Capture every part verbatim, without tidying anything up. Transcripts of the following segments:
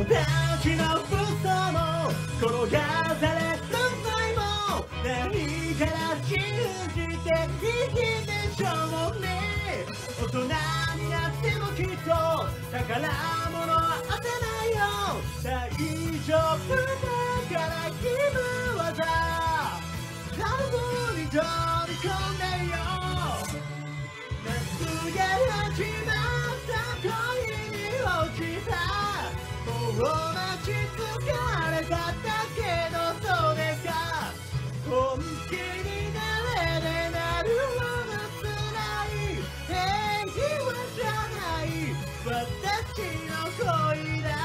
達の嘘も転がされる際も何から信じて生きてしょうね。大人になってもきっと宝物は当てないよ。大丈夫だから君はさラブに飛び込んでよ。夏が始まった恋に落ちた。もう待ち疲れただけどそれが本気になれでなるほど辛い平和じゃない私の恋だ。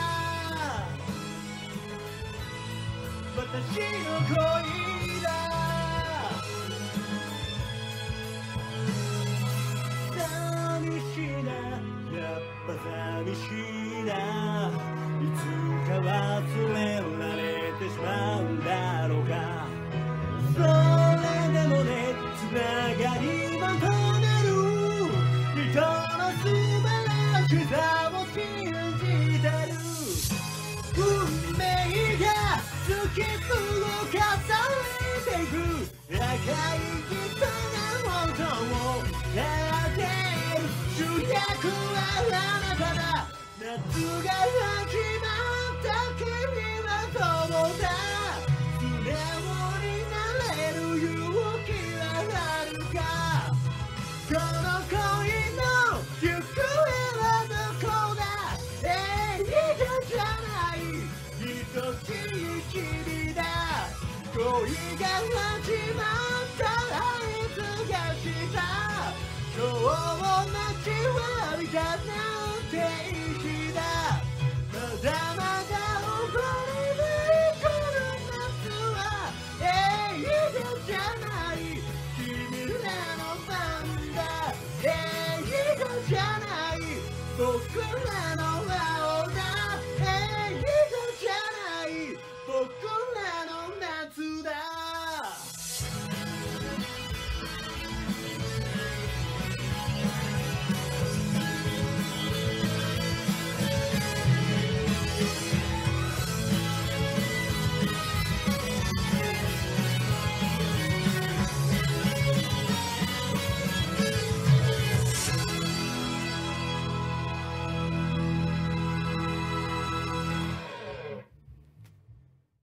私の恋だ。寂しいなやっぱ寂しいな。いつか忘れられてしまうんだろうか。それでもねつながり求める人の素晴らしさを信じてる。運命が突き動かされていく赤い人が本当をやっている。主役はあなただ。夏が始まった君はどうだ。素直になれる勇気はあるか。この恋の行方はどこだ。映画じゃない愛しい君だ。恋が始まった合図がした。今日を待ちわびたね。